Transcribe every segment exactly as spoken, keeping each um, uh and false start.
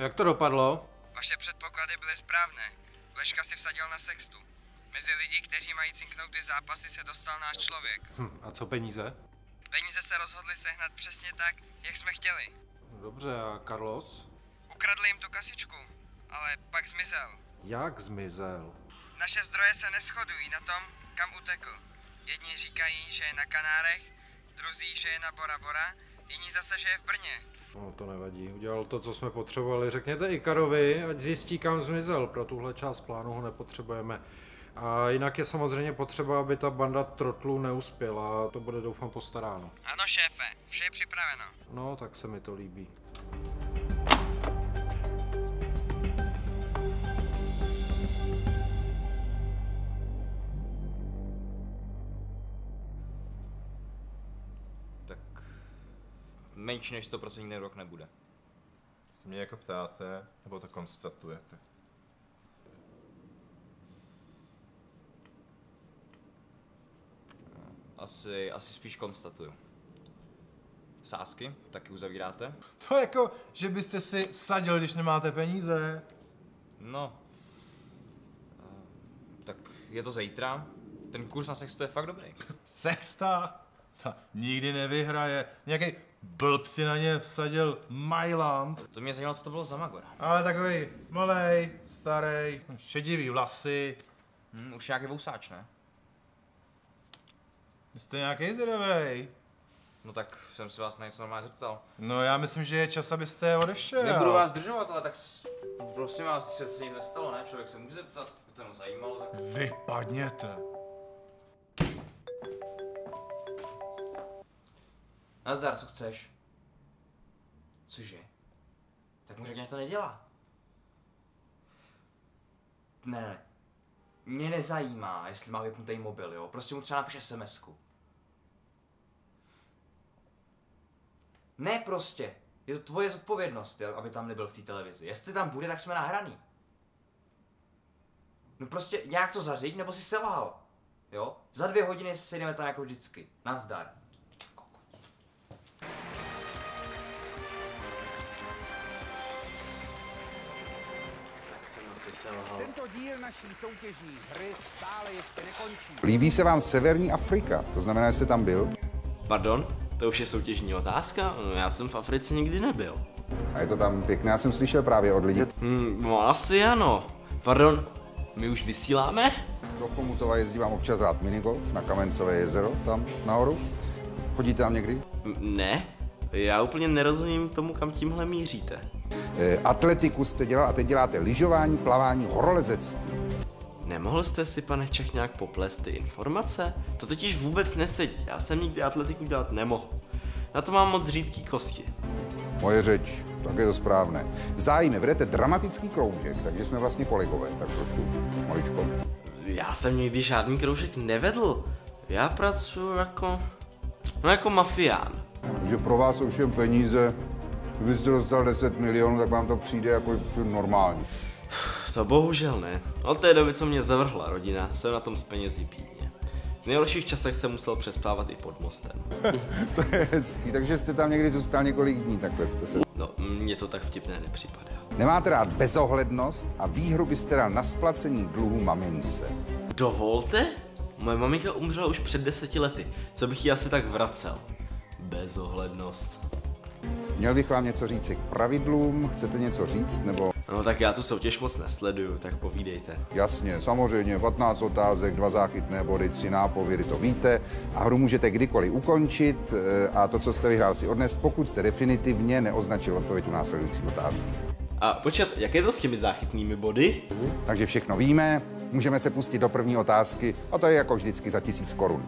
Jak to dopadlo? Vaše předpoklady byly správné. Leška si vsadil na sextu. Mezi lidi, kteří mají cinknout ty zápasy, se dostal náš člověk. Hm, a co peníze? Peníze se rozhodli sehnat přesně tak, jak jsme chtěli. Dobře, a Carlos? Ukradli jim tu kasičku, ale pak zmizel. Jak zmizel? Naše zdroje se neshodují na tom, kam utekl. Jedni říkají, že je na Kanárech, druzí, že je na Bora Bora, jiní zase, že je v Brně. No to nevadí, udělal to, co jsme potřebovali. Řekněte Ikarovi, ať zjistí, kam zmizel. Pro tuhle část plánu ho nepotřebujeme. A jinak je samozřejmě potřeba, aby ta banda trotlů neuspěla. To bude, doufám, postaráno. Ano, šéfe, vše je připraveno. No, tak se mi to líbí. Tak menší než sto procent rok nebude. Se mě jako ptáte, nebo to konstatujete? Asi, asi spíš konstatuju. Sázky taky uzavíráte? To jako, že byste si vsadil, když nemáte peníze. No. Tak je to zítra. Ten kurz na sextu je fakt dobrý. Sexta? Ta nikdy nevyhraje. Nějaký blb si na ně vsadil Mailand. To mě zajímalo, co to bylo za magora. Ale takový malej, starý, šedivý vlasy. Hm, už nějaký vousáč, ne? Jste nějaký zvědavej. No tak jsem se vás na něco normálně zeptal. No já myslím, že je čas, abyste odešel. Nebudu vás zdržovat, ale tak s- prosím vás, že se nic nestalo, ne? Člověk se může zeptat, by to jenom zajímalo, tak... Vypadněte. Nazdar, co chceš? Cože? Tak mu řekni, to nedělá. Ne. Mě nezajímá, jestli má vypnutý mobil, jo? Prostě mu třeba napiš SMSku. Ne prostě. Je to tvoje zodpovědnost, jo? Aby tam nebyl v té televizi. Jestli tam bude, tak jsme nahraný. No prostě nějak to zařiď, nebo si selhal. Jo? Za dvě hodiny se sejdeme tam jako vždycky. Nazdar. Tento díl naší soutěžní hry stále ještě nekončí. Líbí se vám Severní Afrika? To znamená, že jste tam byl? Pardon? To už je soutěžní otázka? No, já jsem v Africe nikdy nebyl. A je to tam pěkné, já jsem slyšel právě od lidí. Hmm, no asi ano. Pardon, my už vysíláme? Do Chomutova jezdí vám občas rád minigolf na Kamencové jezero, tam nahoru. Chodíte tam někdy? M- ne, já úplně nerozumím tomu, kam tímhle míříte. E, atletiku jste dělal a teď děláte lyžování, plavání, horolezectví. Nemohl jste si, pane Čech, nějak poplést ty informace? To totiž vůbec nesedí. Já jsem nikdy atletiku dělat nemohl. Na to mám moc řídký kosti. Moje řeč, tak je to správné. Zájmy, vedete dramatický kroužek, takže jsme vlastně kolegové, tak trošku maličko. Já jsem nikdy žádný kroužek nevedl. Já pracuji jako... no jako mafián. Takže pro vás jsou všem peníze, kdybyste dostal deset milionů, tak vám to přijde jako normální. To bohužel ne. Od té doby, co mě zavrhla rodina, jsem na tom s penězí pídně. V nejhorších časech jsem musel přespávat i pod mostem. To je hezký, takže jste tam někdy zůstal několik dní, takhle jste se... No, mně to tak vtipné nepřipadá. Nemáte rád bezohlednost a výhru byste dal na splacení dluhů mamince. Dovolte? Moje maminka umřela už před deseti lety. Co bych jí asi tak vracel? Bezohlednost. Měl bych vám něco říct k pravidlům, chcete něco říct, nebo... No tak já tu soutěž moc nesleduju, tak povídejte. Jasně, samozřejmě, patnáct otázek, dva záchytné body, tři nápovědy, to víte. A hru můžete kdykoliv ukončit a to, co jste vyhrál, si odnést, pokud jste definitivně neoznačil odpověď u následující otázky. A počkat, jak je to s těmi záchytnými body? Takže všechno víme, můžeme se pustit do první otázky a to je jako vždycky za tisíc korun.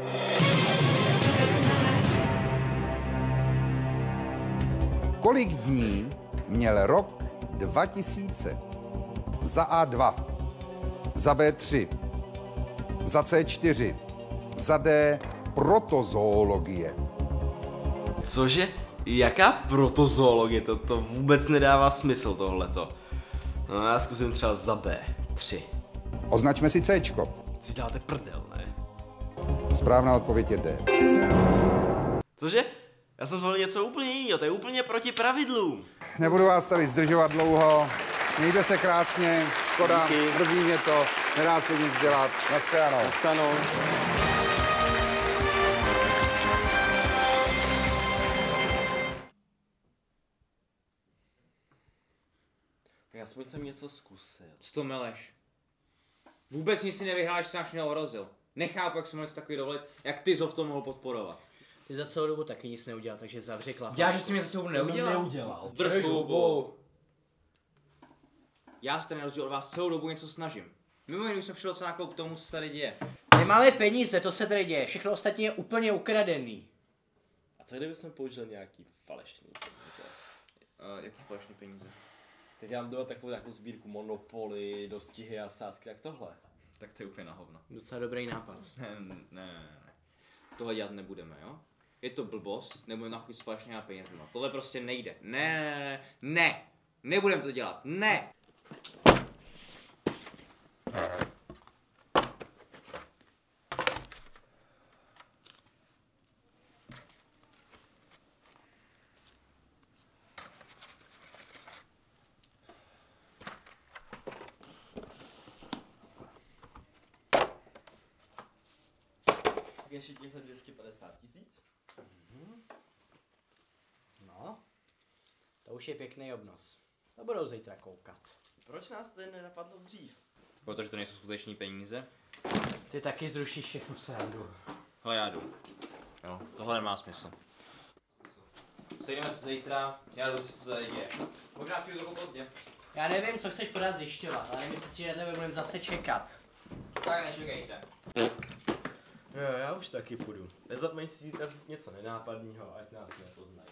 Kolik dní měl rok dva tisíce? Za A dva, za B tři, za C čtyři, za D protozoologie. Cože? Jaká protozoologie? To, to vůbec nedává smysl tohleto. No já zkusím třeba za B. Tři. Označme si Cčko. Si dáte prdel, ne? Správná odpověď je D. Cože? Já jsem zvolil něco úplně jiného, to je úplně proti pravidlům. Nebudu vás tady zdržovat dlouho. Mějte se krásně, škoda, Díky. mrzí mě to, nedá se nic dělat. Naschledanou. Naschledanou. Tak aspoň jsem něco zkusil. Co to meleš? Vůbec nic si nevyhráš, co nás neohrozil. Nechápu, jak jsem mohl takový dovolit, jak ty jsi v tom mohl podporovat. Ty za celou dobu taky nic neudělal, takže zavři klapku. Já, že jsi mě za sebou neudělal? Neudělal. Drž hubu. Já se na rozdíl od vás celou dobu něco snažím. Mimo jiný jsem přišel co náklou k tomu, co se tady děje. Nemáme peníze, to se tady děje. Všechno ostatní je úplně ukradený. A co kdybychom použili nějaký falešný peníze? Uh, jaký falešný peníze? Tak já mám doma takovou nějakou sbírku Monopoly, dostihy a sázky, jak tohle. Tak to je úplně na hovno. Docela dobrý nápad. Ne, ne, ne, ne. Tohle dělat nebudeme, jo? Je to blbost, nebudeme na chuť s falešnýma penězma. Tohle prostě nejde. Ne, ne, nebudeme to dělat, ne! Tak ještě těchhle dvě stě padesát tisíc. No, to už je pěkný obnos. To budou zítra koukat. Proč nás to jen nenapadlo dřív? Protože to nejsou skuteční peníze. Ty taky zrušíš všechnu srandu. Hele, já jdu. Jo, tohle nemá smysl. Sejdeme se zítra, já jdu si co tady děje. Možná přijdu trochu pozdě. Já nevím, co chceš pořád zjišťovat, ale myslím si, že na tebe budeme zase čekat. Tak nečekejte. Jo, já už taky půjdu. Nezapomeň si zítra vzít něco nenápadného, ať nás nepoznají.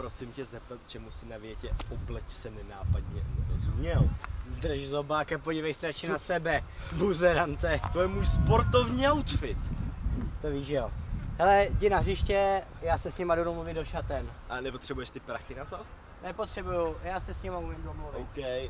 prosím tě zeptat, čemu si na větě obleč se nenápadně nerozuměl? Drž zobák a podívej se radši na sebe, buzerante. To je můj sportovní outfit. To víš, jo. Hele, jdi na hřiště, já se s nima jdu domluvit do šaten. A nepotřebuješ ty prachy na to? Nepotřebuju, já se s nima umím domluvit. OK.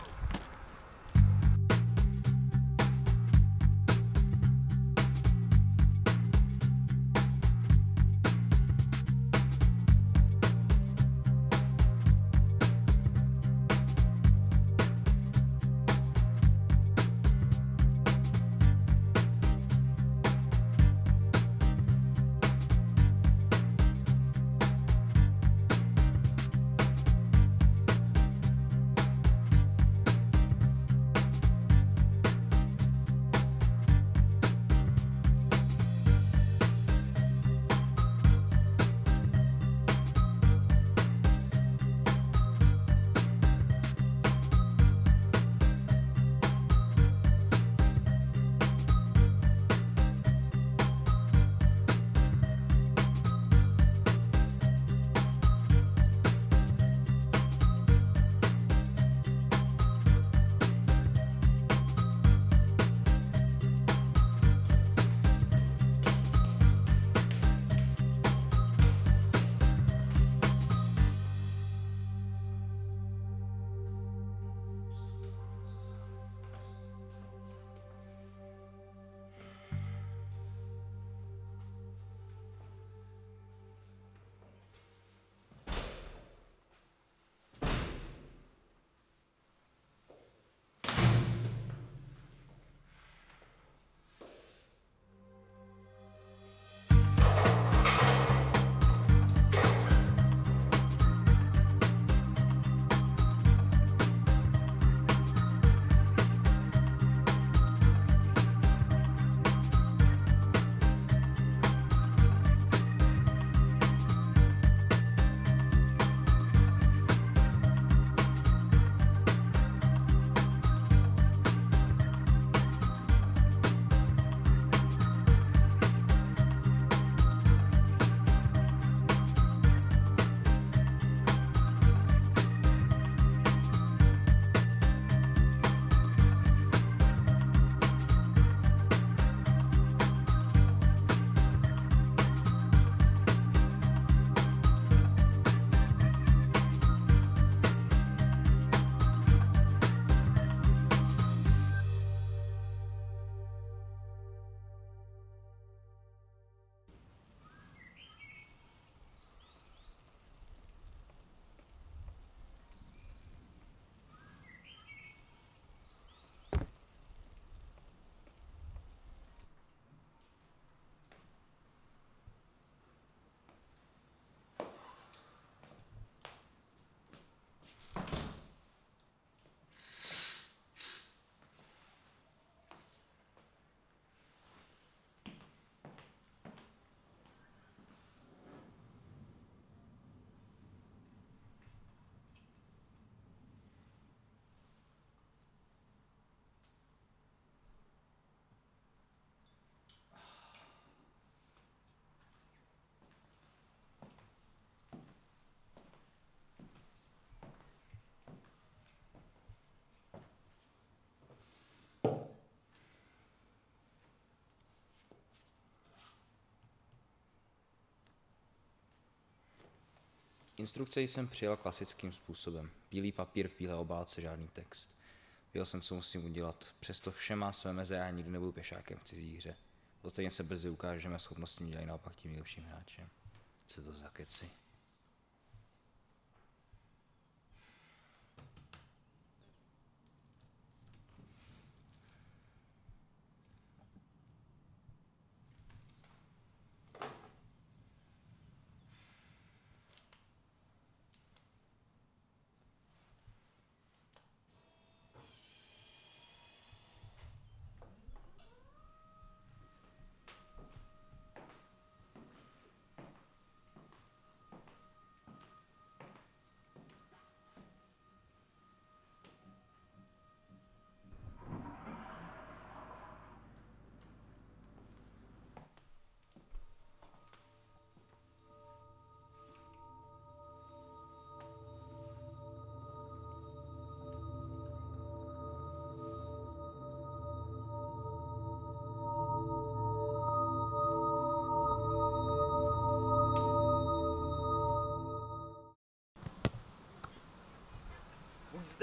Instrukce jsem přijal klasickým způsobem. Bílý papír v bílé obálce, žádný text. Věděl jsem, co musím udělat. Přesto vše má své meze a já nikdy nebudu pěšákem v cizí hře. Ostatně se brzy ukáže, že mé schopnosti mě dělají naopak tím nejlepším hráčem. Co to za keci?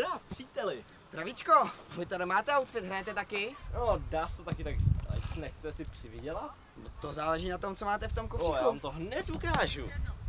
Zdrav, příteli. Zdravíčko, vy tady máte outfit, hrajete taky? No, dá se to taky tak říct, ale jestli nechcete si přivydělat? No, to záleží na tom, co máte v tom O, kufříku. já vám to hned ukážu.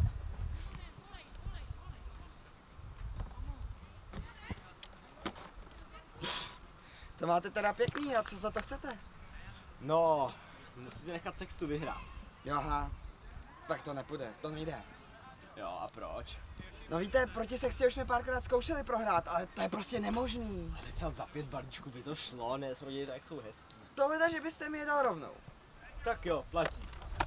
To máte teda pěkný, a co za to chcete? No, musíte nechat sextu vyhrát. Jo, aha, tak to nepůjde, to nejde. Jo, a proč? No víte, proti sexy už jsme párkrát zkoušeli prohrát, ale to je prostě nemožný. Ale třeba za pět balíčků by to šlo, ne, srodili tak jsou hezký. To leda, že byste mi je dal rovnou. Tak jo, platí.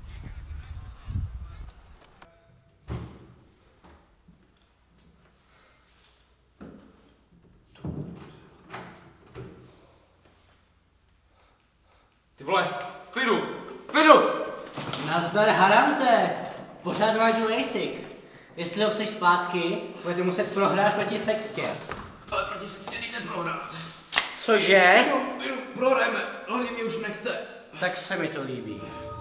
Ty vole, klidu, klidu! Nazdar Harante, pořád vadí Lejsik. Jestli ho chceš zpátky, budete muset prohrát proti Sextě. Ale proti sextě nejde prohrát. Cože? Klidu, klidu, prohrajeme, hlavně mě už nechte. Tak se mi to líbí.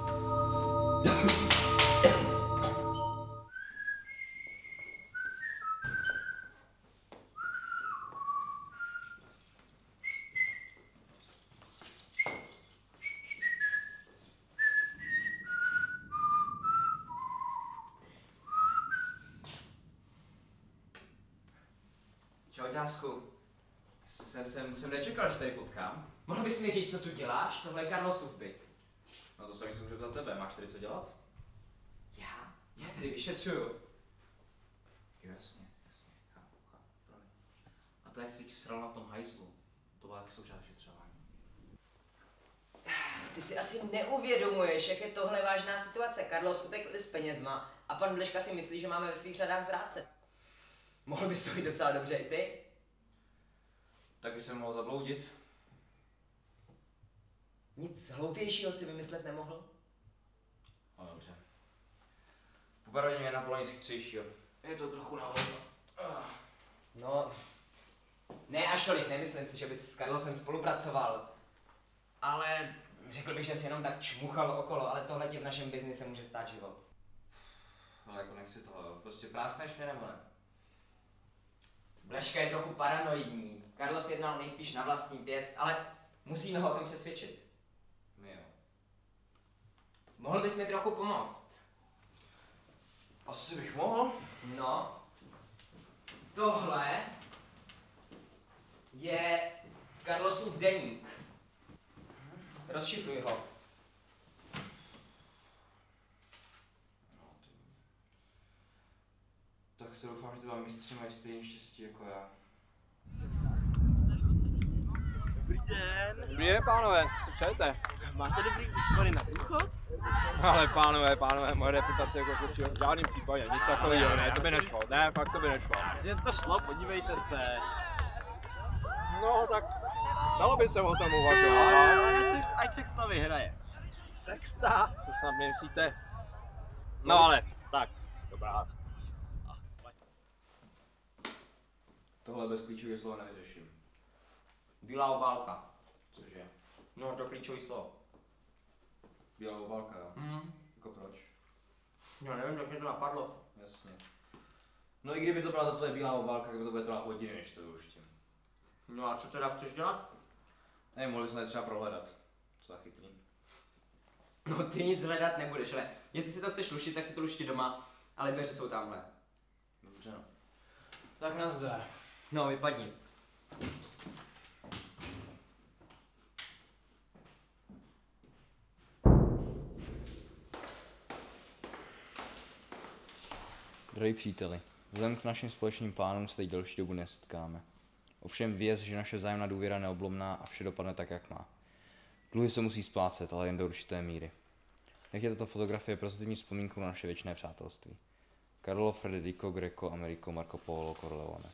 Čau, Ťásku. Jsem, jsem, jsem nečekal, že tady potkám. Mohl bys mi říct, co tu děláš? Tohle je Karlosův byt. No to jsem se můžu za tebe, máš tady co dělat? Já? Já tady vyšetřuju. Jo, jasně, jasně, chápu, chápu, promiň. A to jak jsi sral na tom hajzlu, to byla taky součást vyšetřování. Ty si asi neuvědomuješ, jak je tohle vážná situace. Carlos utekl s penězma a pan Bleška si myslí, že máme ve svých řadách zrádce. Mohl bys to být docela dobře i ty? Taky jsem mohl zabloudit. Nic hloupějšího si vymyslet nemohl? No dobře. Popravdě mě napadlo nic chytřejšího. Je to trochu na hovno. No, ne až tolik, nemyslím si, že bys s Carlosem spolupracoval. Ale řekl bych, že jsi jenom tak čmuchal okolo, ale tohle ti v našem biznise může stát život. Ale jako nechci toho, prostě plásneš mě nebo ne? Bleška je trochu paranoidní. Carlos jednal nejspíš na vlastní pěst, ale musíme ho o tom přesvědčit. My jo. Mohl bys mi trochu pomoct? Asi bych mohl. No, tohle je Carlosův deník. Rozšifruj ho. Tak to doufám, že ty dva mistři mají stejné štěstí jako já. Dobrý den. Dobrý den, pánové, co si přejete? Máte dobrý úspory na důchod? Ale pánové, pánové, moje reputace jako klučího v žádném případě, nic takového, ne, to by nešlo, ne, fakt to by nešlo. Asi to šlo, podívejte se. No, tak dalo by se o tom uvažovat. Ať, se, ať Sexta vyhraje. Sexta? Co snad myslíte? No ale, tak, dobrá. Tohle bez klíčových slova nevyřeším. Bílá obálka. Cože? No, to klíčový slovo. Bílá obálka, jo? Mhm. Jako proč? No nevím, jak mě to napadlo. Jasně. No i kdyby to byla ta tvoje bílá obálka, tak to bude trvat hodiny, než to vyuštím. No a co teda chceš dělat? Ne, mohli jsme třeba prohledat. Co za chytrý. No ty nic hledat nebudeš, ale jestli si to chceš luštit, tak si to lušti doma, ale dveře jsou tamhle. Dobře no. Tak nazdar. No, vypadni. Drahí příteli, vzhledem k našim společným plánům se teď delší dobu nesetkáme. Ovšem věz, že naše vzájemná důvěra je neoblomná a vše dopadne tak, jak má. Dluhy se musí splácet, ale jen do určité míry. Nech je tato fotografie pozitivní vzpomínkou na naše věčné přátelství. Carlo, Federico, Greco, Americo, Marco Polo, Corleone.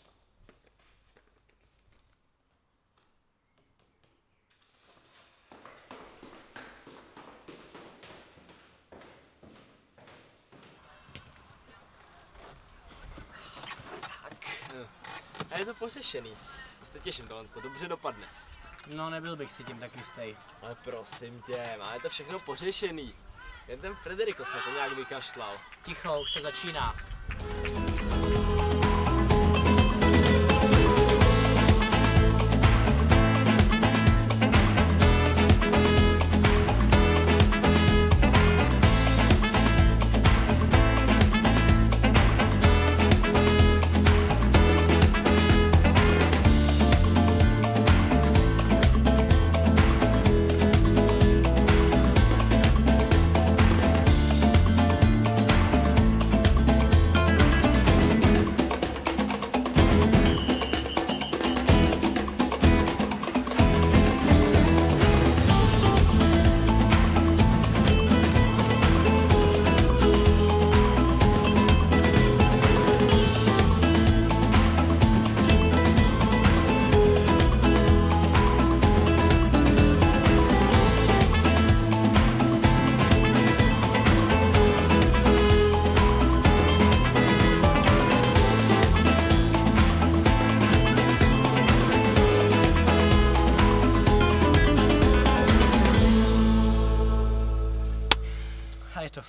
A je to pořešený. Už se těším, tohle to dobře dopadne. No, nebyl bych si tím tak jistý. Ale prosím tě, máme to všechno pořešený. Jen ten Federico se na to nějak vykašlal. Ticho, už to začíná.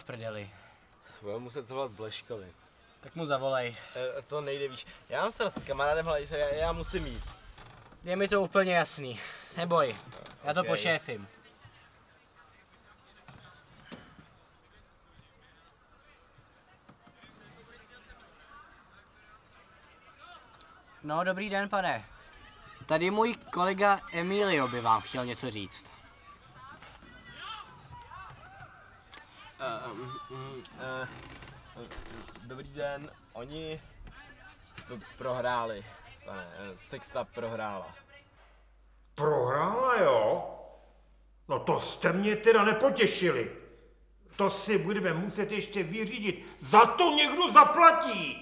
v prdeli. Budeme muset zavolat Bleškovi. Tak mu zavolej. E, to nejde, víš. Já mám starost s kamarádem, ale já, já musím jít. Je mi to úplně jasný. Neboj, já to Okay. pošéfím. No, dobrý den, pane. Tady můj kolega Emilio by vám chtěl něco říct. Uh, um, um, uh, dobrý den, oni p- prohráli, pane, Sexta prohrála. Prohrála, jo? No to jste mě teda nepotěšili. To si budeme muset ještě vyřídit. Za to někdo zaplatí.